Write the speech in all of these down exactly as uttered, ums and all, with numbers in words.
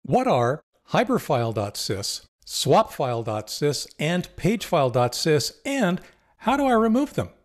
What are Hiberfile.sys, Swapfile.sys, and Pagefile.sys, and how do I remove them?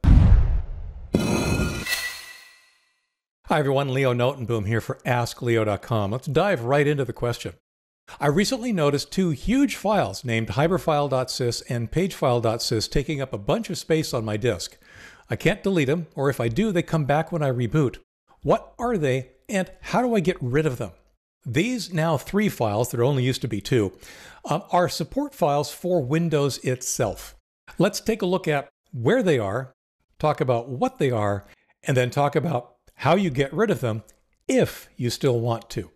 Hi everyone, Leo Notenboom here for ask leo dot com. Let's dive right into the question. I recently noticed two huge files named Hiberfile.sys and Pagefile.sys taking up a bunch of space on my disk. I can't delete them, or if I do, they come back when I reboot. What are they, and how do I get rid of them? These now three files, there only used to be two, um, are support files for Windows itself. Let's take a look at where they are, talk about what they are, and then talk about how you get rid of them if you still want to.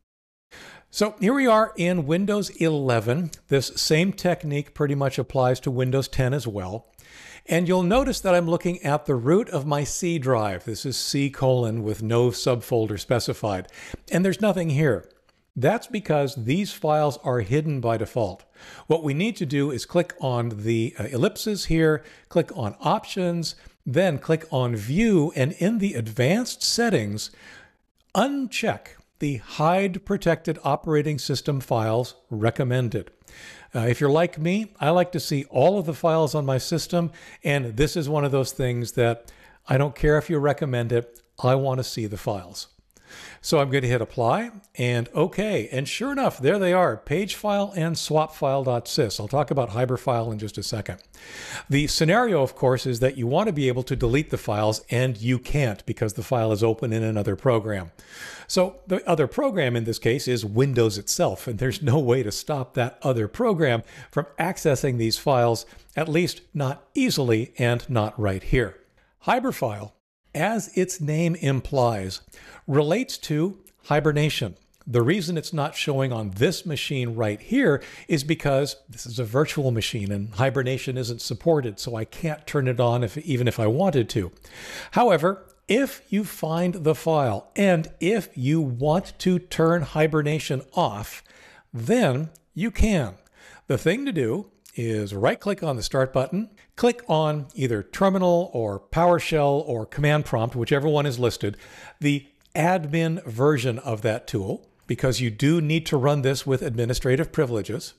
So here we are in Windows eleven. This same technique pretty much applies to Windows ten as well. And you'll notice that I'm looking at the root of my C drive. This is C colon with no subfolder specified. And there's nothing here. That's because these files are hidden by default. What we need to do is click on the uh, ellipses here, click on Options, then click on View, and in the Advanced Settings, uncheck the Hide Protected Operating System Files Recommended. Uh, if you're like me, I like to see all of the files on my system, and this is one of those things that I don't care if you recommend it, I want to see the files. So I'm going to hit Apply, and OK, and sure enough, there they are, Pagefile and Swapfile.sys. I'll talk about Hiberfile in just a second. The scenario, of course, is that you want to be able to delete the files, and you can't because the file is open in another program. So the other program in this case is Windows itself, and there's no way to stop that other program from accessing these files, at least not easily and not right here. Hiberfile, as its name implies, relates to Hibernation. The reason it's not showing on this machine right here is because this is a virtual machine and Hibernation isn't supported, so I can't turn it on if, even if I wanted to. However, if you find the file and if you want to turn Hibernation off, then you can. The thing to do is right-click on the Start button, click on either Terminal or PowerShell or Command Prompt, whichever one is listed, the admin version of that tool, because you do need to run this with administrative privileges.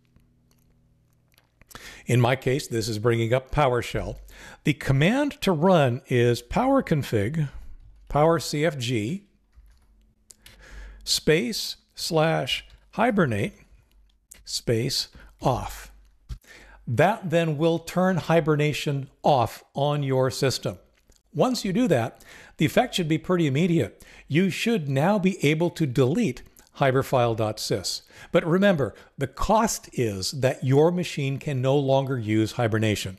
In my case, this is bringing up PowerShell. The command to run is powerconfig, powercfg, space slash hibernate, space off. That then will turn Hibernation off on your system. Once you do that, the effect should be pretty immediate. You should now be able to delete Hiberfile.sys. But remember, the cost is that your machine can no longer use Hibernation.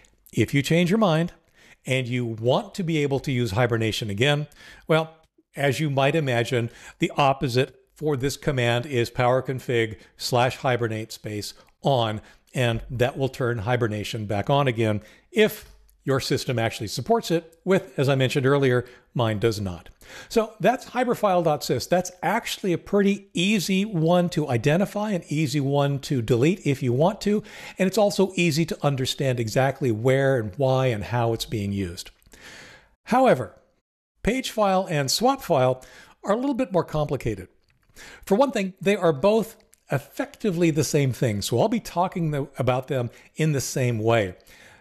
If you change your mind and you want to be able to use Hibernation again, well, as you might imagine, the opposite for this command is powerconfig slash hibernate space on, and that will turn Hibernation back on again if your system actually supports it with, as I mentioned earlier, mine does not. So that's Hiberfile.sys. That's actually a pretty easy one to identify, an easy one to delete if you want to, and it's also easy to understand exactly where and why and how it's being used. However, Pagefile and Swapfile are a little bit more complicated. For one thing, they are both effectively the same thing, so I'll be talking the, about them in the same way.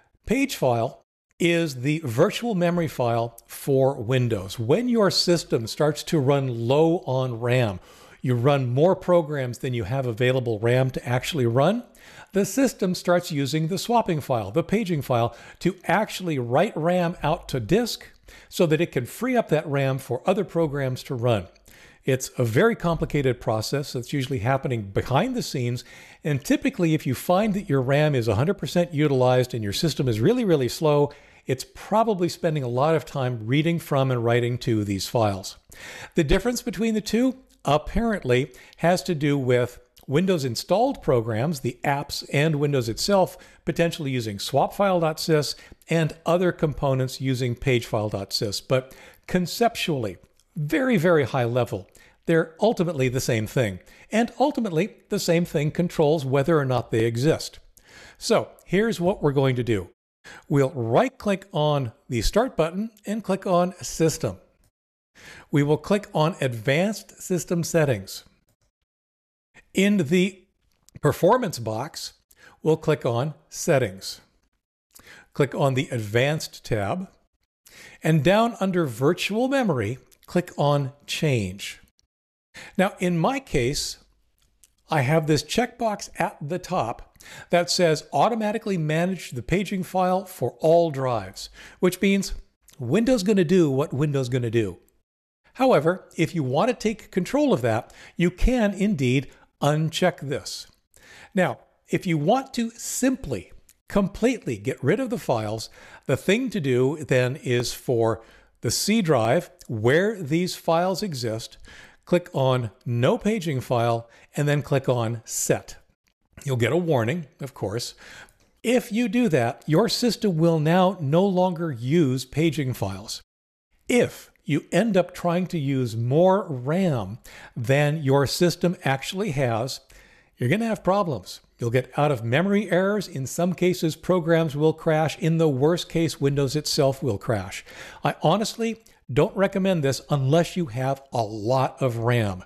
Pagefile is the virtual memory file for Windows. When your system starts to run low on RAM, you run more programs than you have available RAM to actually run, the system starts using the swapping file, the paging file, to actually write RAM out to disk so that it can free up that RAM for other programs to run. It's a very complicated process that's usually happening behind the scenes, and typically if you find that your RAM is one hundred percent utilized and your system is really, really slow, it's probably spending a lot of time reading from and writing to these files. The difference between the two apparently has to do with Windows installed programs, the apps and Windows itself, potentially using Swapfile.sys and other components using Pagefile.sys. But conceptually, very, very high level, they're ultimately the same thing. And ultimately, the same thing controls whether or not they exist. So here's what we're going to do. We'll right-click on the Start button and click on System. We will click on Advanced System Settings. In the Performance box, we'll click on Settings. Click on the Advanced tab, and down under Virtual Memory, click on Change. Now, in my case, I have this checkbox at the top that says automatically manage the paging file for all drives, which means Windows going to do what Windows going to do. However, if you want to take control of that, you can indeed uncheck this. Now, if you want to simply, completely get rid of the files, the thing to do then is for the C drive, where these files exist, click on No Paging File, and then click on Set. You'll get a warning, of course. If you do that, your system will now no longer use paging files. If you end up trying to use more RAM than your system actually has, you're going to have problems. You'll get out-of-memory errors. In some cases, programs will crash. In the worst case, Windows itself will crash. I honestly don't recommend this unless you have a lot of RAM.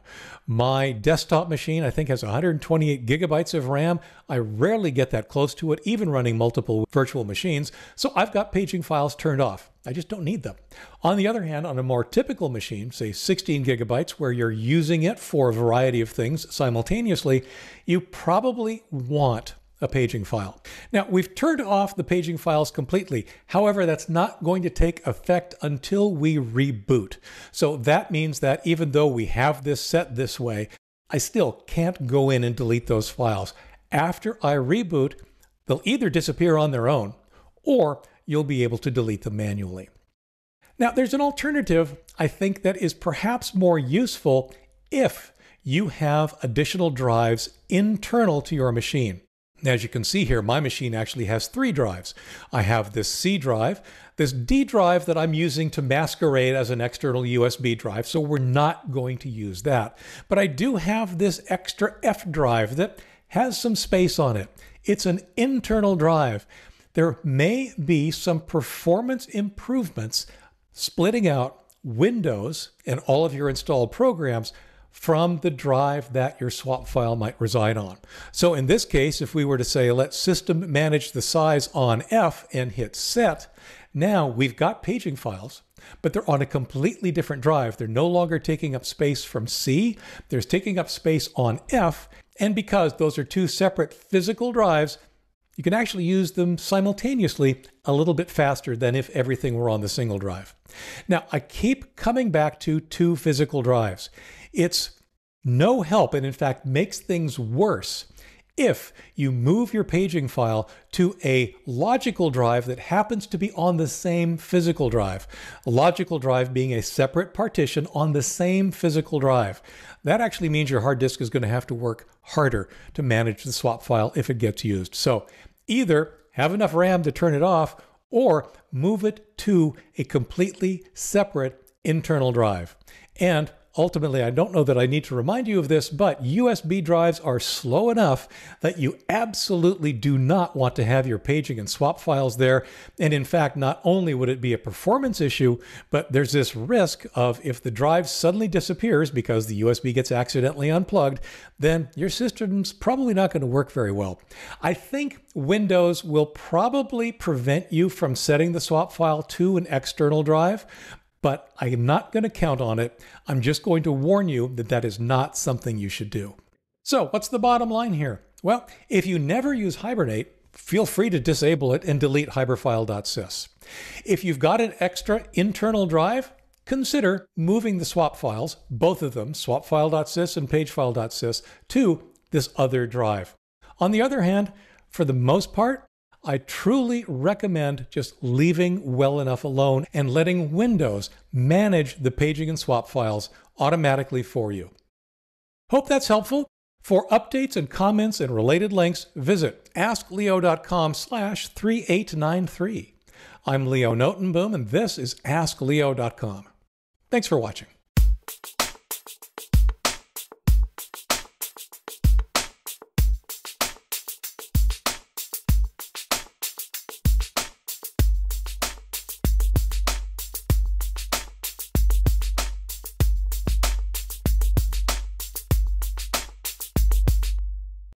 My desktop machine, I think, has one hundred twenty-eight gigabytes of RAM. I rarely get that close to it, even running multiple virtual machines. So I've got paging files turned off. I just don't need them. On the other hand, on a more typical machine, say sixteen gigabytes, where you're using it for a variety of things simultaneously, you probably want a paging file. Now, we've turned off the paging files completely. However, that's not going to take effect until we reboot. So that means that even though we have this set this way, I still can't go in and delete those files. After I reboot, they'll either disappear on their own, or you'll be able to delete them manually. Now, there's an alternative I think that is perhaps more useful if you have additional drives internal to your machine. As you can see here, my machine actually has three drives. I have this C drive, this D drive that I'm using to masquerade as an external U S B drive, so we're not going to use that. But I do have this extra F drive that has some space on it. It's an internal drive. There may be some performance improvements splitting out Windows and all of your installed programs from the drive that your swap file might reside on. So in this case, if we were to say, let system manage the size on F and hit set, now we've got paging files, but they're on a completely different drive. They're no longer taking up space from C, they're taking up space on F, and because those are two separate physical drives, you can actually use them simultaneously a little bit faster than if everything were on the single drive. Now, I keep coming back to two physical drives. It's no help, and in fact makes things worse, if you move your paging file to a logical drive that happens to be on the same physical drive. A logical drive being a separate partition on the same physical drive. That actually means your hard disk is going to have to work harder to manage the swap file if it gets used. So either have enough RAM to turn it off, or move it to a completely separate internal drive. And ultimately, I don't know that I need to remind you of this, but U S B drives are slow enough that you absolutely do not want to have your paging and swap files there. And in fact, not only would it be a performance issue, but there's this risk of if the drive suddenly disappears because the U S B gets accidentally unplugged, then your system's probably not going to work very well. I think Windows will probably prevent you from setting the swap file to an external drive, but I am not going to count on it. I'm just going to warn you that that is not something you should do. So what's the bottom line here? Well, if you never use Hibernate, feel free to disable it and delete Hiberfile.sys. If you've got an extra internal drive, consider moving the swap files, both of them, Swapfile.sys and Pagefile.sys, to this other drive. On the other hand, for the most part, I truly recommend just leaving well enough alone and letting Windows manage the paging and swap files automatically for you. Hope that's helpful. For updates and comments and related links, visit ask leo dot com slash three eight nine three. I'm Leo Notenboom, and this is ask leo dot com. Thanks for watching.